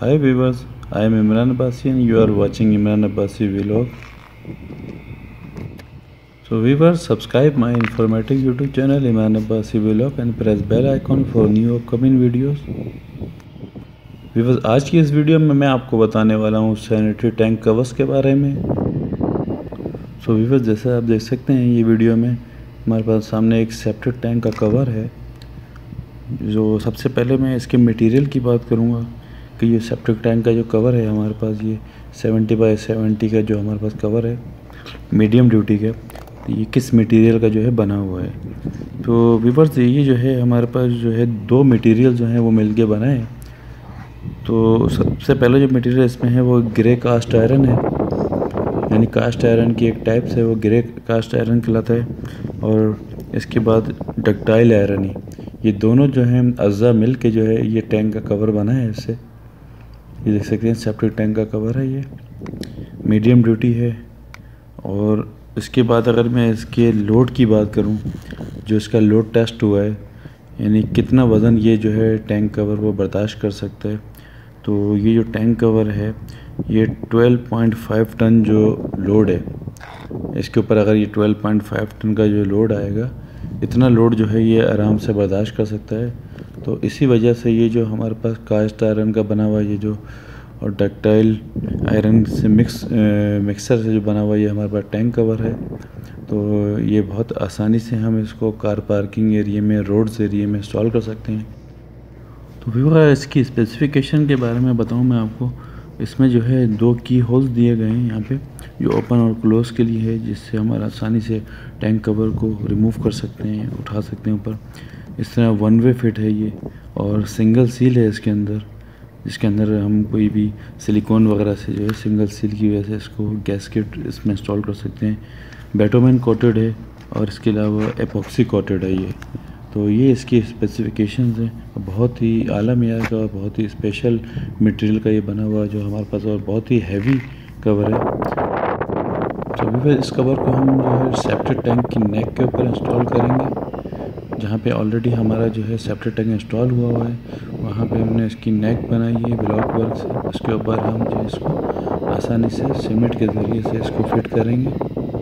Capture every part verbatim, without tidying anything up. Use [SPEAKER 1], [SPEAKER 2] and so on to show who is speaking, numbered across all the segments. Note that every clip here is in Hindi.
[SPEAKER 1] Hi viewers, I am Imran Abbasi and you are watching Imran Abbasi vlog. So viewers, subscribe my informative YouTube channel Imran Abbasi vlog and press bell icon for new upcoming videos. viewers, आज की इस वीडियो में मैं आपको बताने वाला हूँ सैनिटरी टैंक कवर्स के बारे में। सो viewers, जैसे आप देख सकते हैं ये वीडियो में हमारे पास सामने एक सेप्टिक टैंक का कवर है। जो सबसे पहले मैं इसके मटेरियल की बात करूँगा कि ये सेप्टिक टैंक का जो कवर है हमारे पास ये सेवेंटी बाई सेवेंटी का जो हमारे पास कवर है मीडियम ड्यूटी का, तो ये किस मटेरियल का जो है बना हुआ है। तो व्यूअर्स, ये जो है हमारे पास जो है दो मटेरियल जो हैं वो मिलके बना है। तो सबसे पहले जो मटेरियल इसमें है वो ग्रे कास्ट आयरन है, यानी कास्ट आयरन की एक टाइप से वो ग्रे कास्ट आयरन कहलाता है। और इसके बाद डक्टाइल आयरन है। ये दोनों जो हैं अज्जा मिल के जो है ये टैंक का कवर बना है। इससे ये देख सकते हैं सेप्टिक टैंक का कवर है, ये मीडियम ड्यूटी है। और इसके बाद अगर मैं इसके लोड की बात करूं, जो इसका लोड टेस्ट हुआ है, यानी कितना वज़न ये जो है टैंक कवर वो बर्दाश्त कर सकता है, तो ये जो टैंक कवर है ये ट्वेल्व पॉइंट फाइव टन जो लोड है इसके ऊपर, अगर ये ट्वेल्व पॉइंट फाइव टन का जो लोड आएगा, इतना लोड जो है ये आराम से बर्दाश्त कर सकता है। तो इसी वजह से ये जो हमारे पास कास्ट आयरन का बना हुआ ये जो और डक्टाइल आयरन से मिक्स मिक्सर से जो बना हुआ ये हमारे पास टैंक कवर है। तो ये बहुत आसानी से हम इसको कार पार्किंग एरिया में, रोड्स एरिया में इंस्टॉल कर सकते हैं। तो व्यूअर, इसकी स्पेसिफिकेशन के बारे में बताऊं मैं आपको, इसमें जो है दो की होल्स दिए गए हैं यहाँ पे, जो ओपन और क्लोज के लिए है, जिससे हम आसानी से टैंक कवर को रिमूव कर सकते हैं, उठा सकते हैं ऊपर। इस तरह वन वे फिट है ये, और सिंगल सील है इसके अंदर, जिसके अंदर हम कोई भी सिलिकॉन वगैरह से जो है सिंगल सील की वजह से इसको गैस्केट इसमें इंस्टॉल कर सकते हैं। बेटोमेन कोटेड है और इसके अलावा एपॉक्सी कोटेड है ये। तो ये इसकी स्पेसिफिकेशंस हैं, बहुत ही आला मेयार का और बहुत ही स्पेशल मटेरियल का ये बना हुआ है जो हमारे पास, और बहुत ही हैवी कवर है। तो अभी इस कवर को हम जो है सेप्टिक टैंक की नेक के ऊपर इंस्टॉल करेंगे, जहाँ पे ऑलरेडी हमारा जो है सेप्टिक टैंक इंस्टॉल हुआ हुआ है, वहाँ पे हमने इसकी नेक बनाई है ब्लॉक वर्क से। उसके ऊपर हम जो इसको आसानी से सीमेंट के ज़रिए से इसको फिट करेंगे।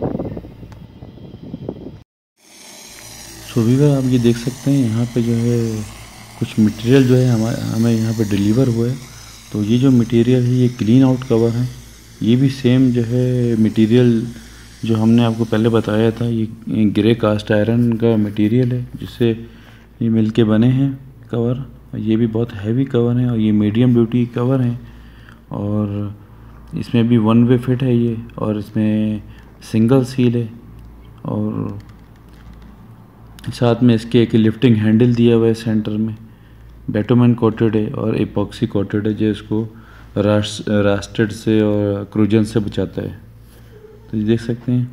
[SPEAKER 1] सो व्यूअर, आप ये देख सकते हैं यहाँ पे जो है कुछ मटेरियल जो है हमारे हमें यहाँ पे डिलीवर हुआ है। तो ये जो मटेरियल है ये क्लीन आउट कवर है। ये भी सेम जो है मटेरियल जो हमने आपको पहले बताया था, ये ग्रे कास्ट आयरन का मटेरियल है जिससे ये मिल के बने हैं कवर। ये भी बहुत हैवी कवर है और ये मीडियम ड्यूटी कवर है, और इसमें भी वन वे फिट है ये, और इसमें सिंगल सील है, और साथ में इसके एक लिफ्टिंग हैंडल दिया हुआ है सेंटर में। बेटोमेन कोटेड है और एपॉक्सी कोटेड है जो इसको रास्ट रास्टेड से और क्रूजन से बचाता है। तो ये देख सकते हैं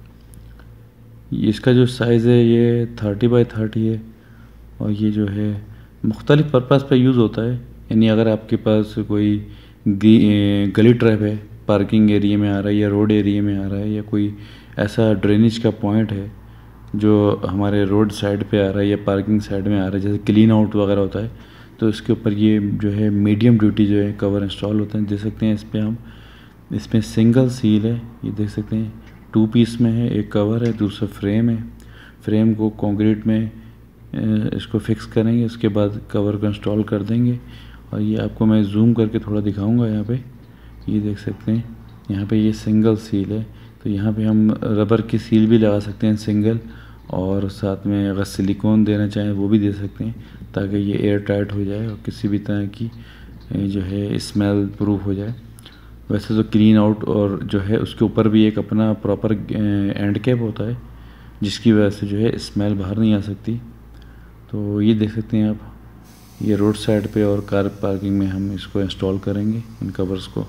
[SPEAKER 1] इसका जो साइज़ है ये थर्टी बाई थर्टी है, और ये जो है मुख्तलिफ़ पर्पज़ पे यूज़ होता है। यानी अगर आपके पास कोई गली ट्रैप है, पार्किंग एरिया में आ रहा है या रोड एरिया में आ रहा है, या कोई ऐसा ड्रेनेज का पॉइंट है जो हमारे रोड साइड पे आ रहा है या पार्किंग साइड में आ रहा है, जैसे क्लीन आउट वगैरह होता है, तो इसके ऊपर ये जो है मीडियम ड्यूटी जो है कवर इंस्टॉल होते हैं। देख सकते हैं इस पर हम, इसमें सिंगल सील है, ये देख सकते हैं टू पीस में है, एक कवर है, दूसरा फ्रेम है। फ्रेम को कंक्रीट में इसको फिक्स करेंगे, उसके बाद कवर को इंस्टॉल कर देंगे। और ये आपको मैं जूम करके थोड़ा दिखाऊंगा। यहाँ पे ये देख सकते हैं, यहाँ पे ये सिंगल सील है, तो यहाँ पे हम रबर की सील भी लगा सकते हैं सिंगल, और साथ में अगर सिलिकॉन देना चाहें वो भी दे सकते हैं, ताकि ये एयर टाइट हो जाए और किसी भी तरह की जो है स्मेल प्रूफ हो जाए। वैसे तो क्लीन आउट और जो है उसके ऊपर भी एक अपना प्रॉपर एंड कैप होता है, जिसकी वजह से जो है स्मेल बाहर नहीं आ सकती। तो ये देख सकते हैं आप, ये रोड साइड पे और कार पार्किंग में हम इसको इंस्टॉल करेंगे इन कवर्स को।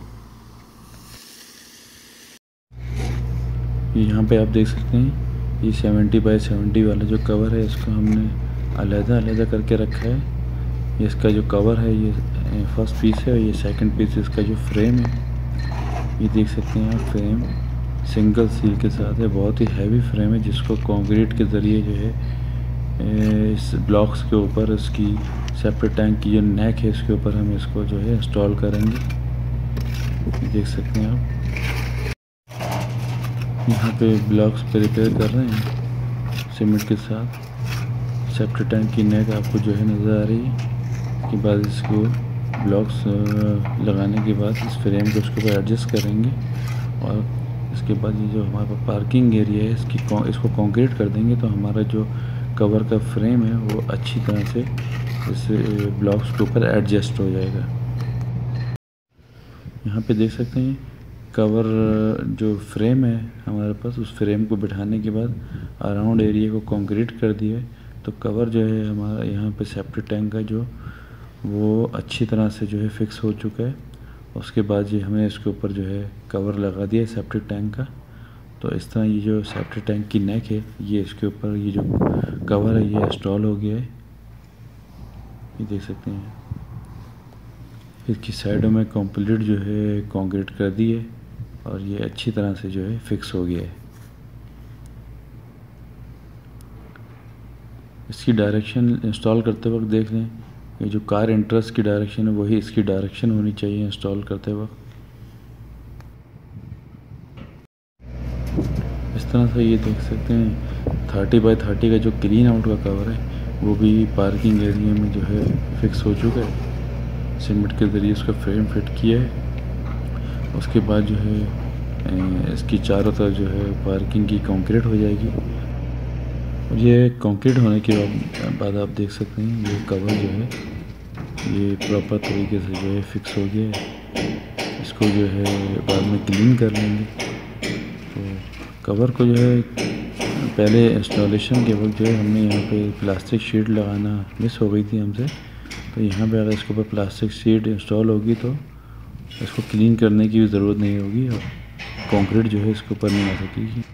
[SPEAKER 1] यहाँ पे आप देख सकते हैं ये सेवेंटी बाई सेवेंटी वाला जो कवर है, इसको हमने अलहदा अलहदा करके रखा है। ये इसका जो कवर है ये फर्स्ट पीस है, और ये सेकंड पीस इसका जो फ्रेम है, ये देख सकते हैं आप, फ्रेम सिंगल सील के साथ है। बहुत ही हैवी फ्रेम है जिसको कंक्रीट के ज़रिए जो है इस ब्लॉक्स के ऊपर इसकी सेप्टिक टैंक की जो नेक है इसके ऊपर हम इसको जो है इंस्टॉल करेंगे। देख सकते हैं आप यहाँ पे ब्लॉक्स प्रिपेयर कर रहे हैं सीमेंट के साथ। सेप्टिक टैंक की नेक आपको जो है नज़र आ रही है। इसके बाद इसको ब्लॉक्स लगाने के बाद इस फ्रेम को उसके ऊपर एडजस्ट करेंगे और इसके बाद ये जो हमारे पास पार्किंग एरिया है इसकी इसको कंक्रीट कर देंगे, तो हमारा जो कवर का फ्रेम है वो अच्छी तरह से इस ब्लॉक्स के ऊपर एडजस्ट हो जाएगा। यहाँ पे देख सकते हैं कवर जो फ्रेम है हमारे पास, उस फ्रेम को बिठाने के बाद अराउंड एरिया को कंक्रीट कर दिया है, तो कवर जो है हमारा यहाँ पे सेप्टिक टैंक का जो वो अच्छी तरह से जो है फिक्स हो चुका है। उसके बाद ये हमने इसके ऊपर जो है कवर लगा दिया है सेप्टिक टैंक का। तो इस तरह ये जो सेप्टिक टैंक की नेक है ये इसके ऊपर ये जो कवर है ये इंस्टॉल हो गया है। ये देख सकते हैं इसकी साइडों में कंप्लीट जो है कंक्रीट कर दी है और ये अच्छी तरह से जो है फिक्स हो गया है। इसकी डायरेक्शन इंस्टॉल करते वक्त देख लें, ये जो कार इंटरेस्ट की डायरेक्शन है वही इसकी डायरेक्शन होनी चाहिए इंस्टॉल करते वक्त। इस तरह से ये देख सकते हैं थर्टी बाई थर्टी का जो क्लीन आउट का कवर है वो भी पार्किंग एरिया में जो है फिक्स हो चुका है। सीमेंट के ज़रिए उसका फ्रेम फिट किया है। उसके बाद जो है इसकी चारों तरफ जो है पार्किंग की कंक्रीट हो जाएगी। और ये कंक्रीट होने के बाद आप देख सकते हैं ये कवर जो है ये प्रॉपर तरीके से जो है फिक्स हो गया है। इसको जो है बाद में क्लीन कर लेंगे। तो कवर को जो है पहले इंस्टॉलेशन के वक्त जो है हमने यहाँ पे प्लास्टिक शीट लगाना मिस हो गई थी हमसे, तो यहाँ पे अगर इसके ऊपर प्लास्टिक शीट इंस्टॉल होगी तो इसको क्लीन करने की भी ज़रूरत नहीं होगी और कंक्रीट जो है इसके ऊपर नहीं आ सकेगी।